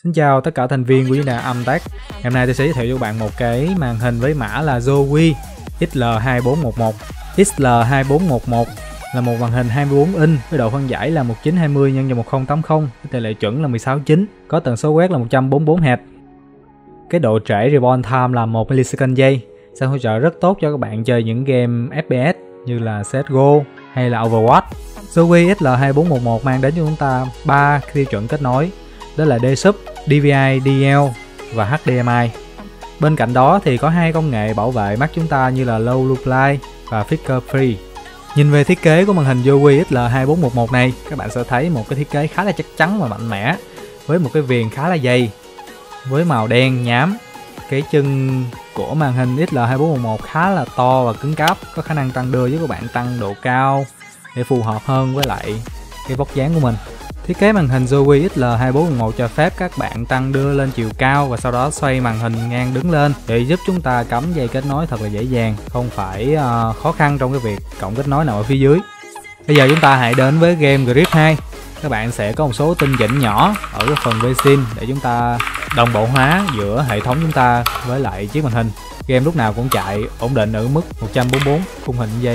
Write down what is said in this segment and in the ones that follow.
Xin chào tất cả thành viên của diễn đàn Âm-Tech. Ngày hôm nay tôi sẽ giới thiệu cho các bạn một cái màn hình với mã là Zowie XL2411. XL2411 là một màn hình 24 inch với độ phân giải là 1920 x 1080, tỷ lệ chuẩn là 16:9, có tần số quét là 144 Hz. Cái độ trễ response time là 1 ms giây, sẽ hỗ trợ rất tốt cho các bạn chơi những game FPS như là CSGO hay là Overwatch. Zowie XL2411 mang đến cho chúng ta 3 tiêu chuẩn kết nối, đó là DSUB, DVI, DL và HDMI. Bên cạnh đó thì có hai công nghệ bảo vệ mắt chúng ta như là Low Blue Light và Flicker Free. Nhìn về thiết kế của màn hình Zowie XL2411 này, các bạn sẽ thấy một cái thiết kế khá là chắc chắn và mạnh mẽ, với một cái viền khá là dày với màu đen nhám. Cái chân của màn hình XL2411 khá là to và cứng cáp, có khả năng tăng đưa với các bạn tăng độ cao để phù hợp hơn với lại cái vóc dáng của mình. Thiết kế màn hình Zowie XL2411 cho phép các bạn tăng đưa lên chiều cao và sau đó xoay màn hình ngang đứng lên để giúp chúng ta cắm dây kết nối thật là dễ dàng, không phải khó khăn trong cái việc cộng kết nối nào ở phía dưới. Bây giờ chúng ta hãy đến với game Grip 2. Các bạn sẽ có một số tinh chỉnh nhỏ ở cái phần VSync để chúng ta đồng bộ hóa giữa hệ thống chúng ta với lại chiếc màn hình. Game lúc nào cũng chạy ổn định ở mức 144 khung hình giây.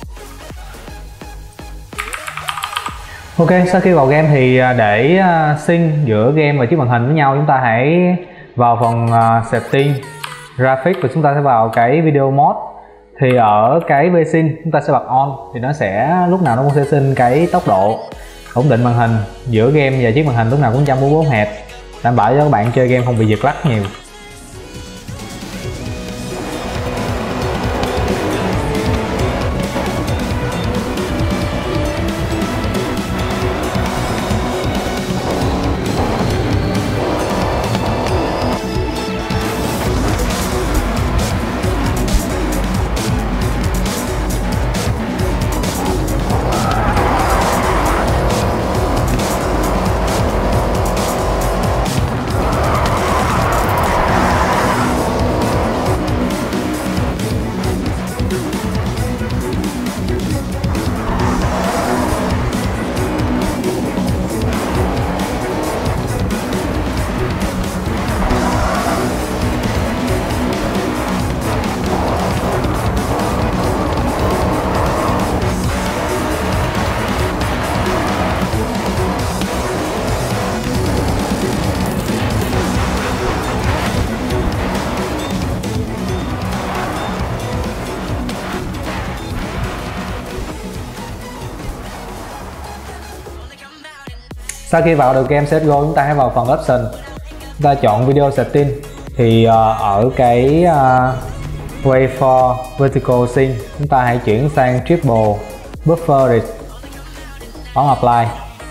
Ok, sau khi vào game thì để sync giữa game và chiếc màn hình với nhau, chúng ta hãy vào phần setting graphic và chúng ta sẽ vào cái video mode. Thì ở cái VSync chúng ta sẽ bật on thì nó sẽ lúc nào nó cũng sẽ sync cái tốc độ ổn định màn hình giữa game và chiếc màn hình lúc nào cũng 144 Hz, đảm bảo cho các bạn chơi game không bị giật lắc nhiều. Sau khi vào được game CSGO, chúng ta hãy vào phần option, chúng ta chọn video setting. Thì ở cái wait for vertical sync chúng ta hãy chuyển sang triple buffer rate, bấm apply.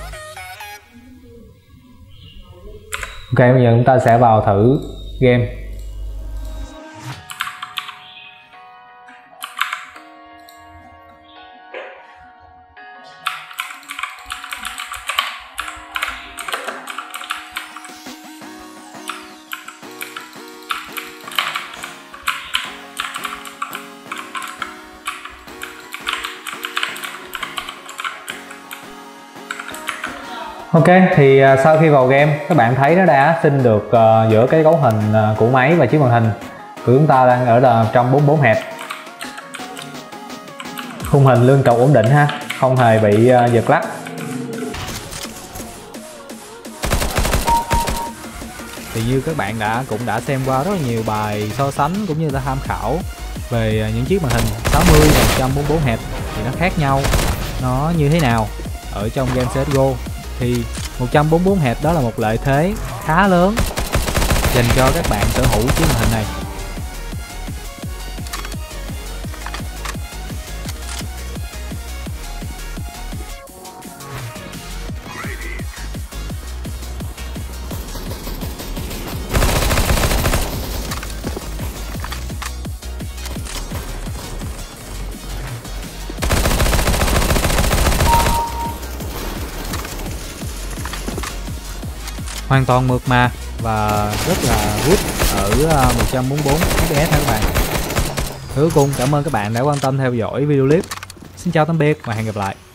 Ok, bây giờ chúng ta sẽ vào thử game. Ok, thì sau khi vào game các bạn thấy nó đã sync được giữa cái cấu hình của máy và chiếc màn hình của chúng ta đang ở là 144 Hz. Khung hình liên tục ổn định ha, không hề bị giật lắc. Thì như các bạn cũng đã xem qua rất là nhiều bài so sánh cũng như là tham khảo về những chiếc màn hình 60 và 144 Hz thì nó khác nhau, nó như thế nào ở trong game CSGO. Thì 144 Hz đó là một lợi thế khá lớn dành cho các bạn sở hữu chiếc màn hình này. Hoàn toàn mượt mà và rất là good ở 144 fps nha các bạn. Cuối cùng cảm ơn các bạn đã quan tâm theo dõi video clip. Xin chào tạm biệt và hẹn gặp lại.